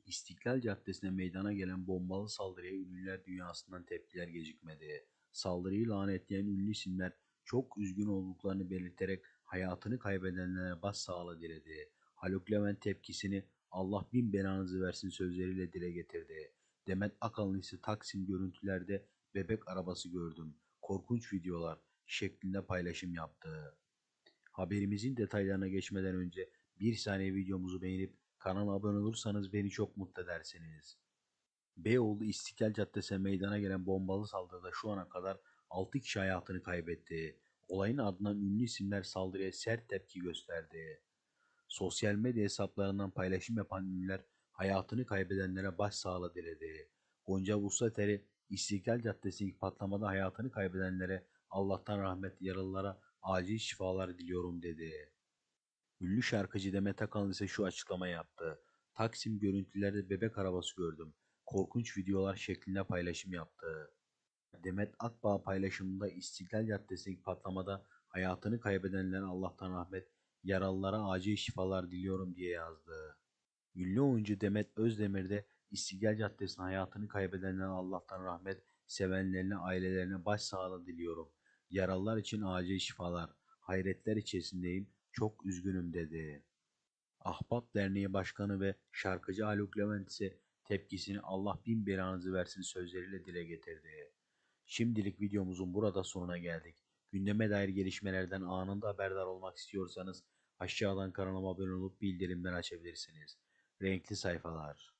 İstiklal Caddesi'ne meydana gelen bombalı saldırıya ünlüler dünyasından tepkiler gecikmedi. Saldırıyı lanetleyen ünlü isimler çok üzgün olduklarını belirterek hayatını kaybedenlere başsağlığı diledi. Haluk Levent tepkisini "Allah bin belanızı versin" sözleriyle dile getirdi. Demet Akalın ise "Taksim görüntülerde bebek arabası gördüm, korkunç videolar" şeklinde paylaşım yaptı. Haberimizin detaylarına geçmeden önce bir saniye videomuzu beğenip kanala abone olursanız beni çok mutlu edersiniz. Beyoğlu İstiklal Caddesi'ne meydana gelen bombalı saldırıda şu ana kadar 6 kişi hayatını kaybetti. Olayın ardından ünlü isimler saldırıya sert tepki gösterdi. Sosyal medya hesaplarından paylaşım yapan ünlüler hayatını kaybedenlere başsağlığı diledi. Gonca Vuslateri, İstiklal Caddesi'ndeki patlamada hayatını kaybedenlere Allah'tan rahmet, yaralılara acil şifalar diliyorum dedi. Ünlü şarkıcı Demet Akalın ise şu açıklama yaptı: "Taksim görüntülerde bebek arabası gördüm, korkunç videolar" şeklinde paylaşım yaptı. Demet Akbağ paylaşımında İstiklal Caddesi'ndeki patlamada hayatını kaybedenlere Allah'tan rahmet, yaralılara acil şifalar diliyorum diye yazdı. Ünlü oyuncu Demet Özdemir de İstiklal Caddesi'nde hayatını kaybedenlere Allah'tan rahmet, sevenlerine, ailelerine başsağlığı diliyorum. Yaralılar için acil şifalar. Hayretler içerisindeyim. Çok üzgünüm dedi. Ahbap Derneği Başkanı ve şarkıcı Haluk Levent ise tepkisini "Allah bin belanızı versin" sözleriyle dile getirdi. Şimdilik videomuzun burada sonuna geldik. Gündeme dair gelişmelerden anında haberdar olmak istiyorsanız aşağıdan kanalıma abone olup bildirimleri açabilirsiniz. Renkli sayfalar.